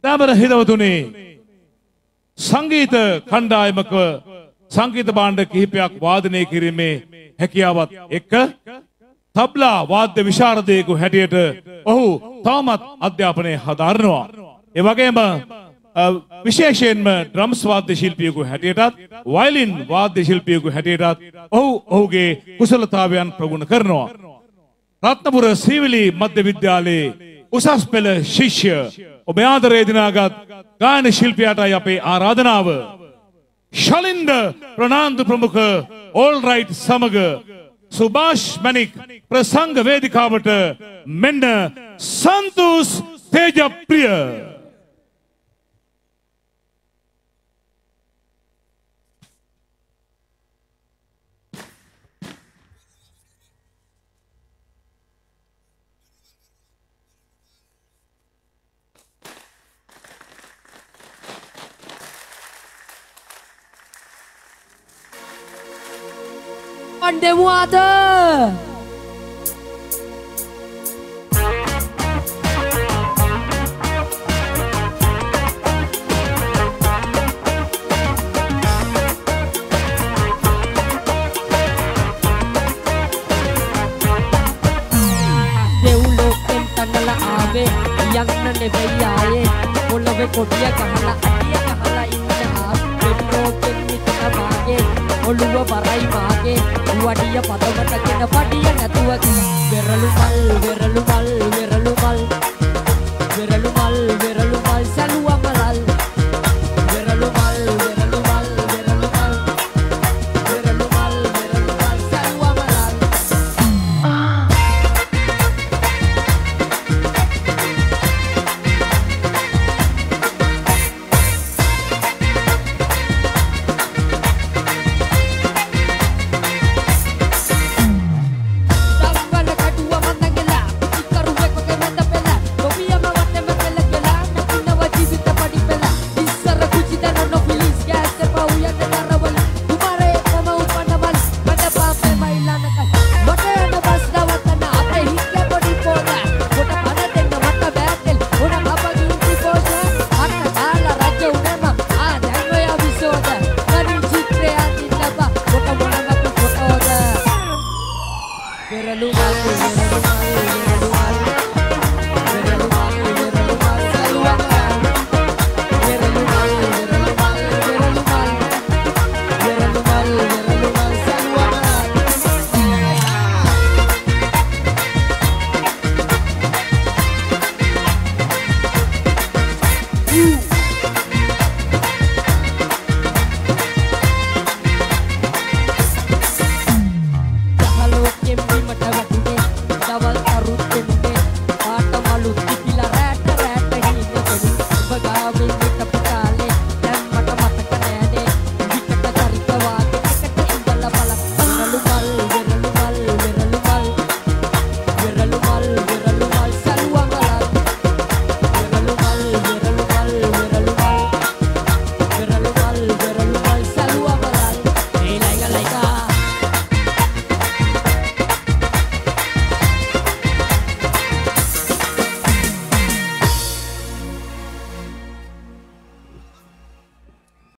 දාමර හිතවතුනි සංගීත කණ්ඩායමක සංගීත භාණ්ඩ කිහිපයක් වාදනය කිරීමේ හැකියාවත් එක්ක තබ්ලා වාද්‍ය විශාරදයෙකු හැටියට ඔහු තාමත් අධ්‍යාපනය හදාරනවා. ඒ වගේම විශේෂයෙන්ම ඩ්‍රම්ස් වාද්‍ය ශිල්පියෙකු හැටියටත් වයලින් වාද්‍ය ශිල්පියෙකු හැටියටත් ඔහුගේ කුසලතාවයන් ප්‍රගුණ කරනවා. රත්නපුර සීවිලි මධ්‍ය විද්‍යාලයේ උසස් පෙළ ශිෂ්‍ය ඔබ ආදරේ දිනාගත් ගායන ශිල්පියාටයි අපේ ආරාධනාව. ශලින්ද ප්‍රනාන්දු ප්‍රමුඛ ඕල් රයිට් සමග සුභාෂ් මැණික් ප්‍රසංග වේදිකාවට මෙන්න සන්තෝෂ් තේජප්‍රිය. Demo ada. Deulo entangala ave, yang nane bayaye, polawe kodia kahala, adia kahala inna ave, petro kenni tamage. ඔළුව බරයි මාගේ වඩිය පදවට ගෙන පඩිය නැතුව වෙරළු මල් වෙරළු මල් වෙරළු මල් වෙරළු මල් වෙරළු මල් සලුව මලල් වෙරළු මල් වෙරළු මල් වෙරළු මල් වෙරළු මල් වෙරළු මල් සලුව මලල් You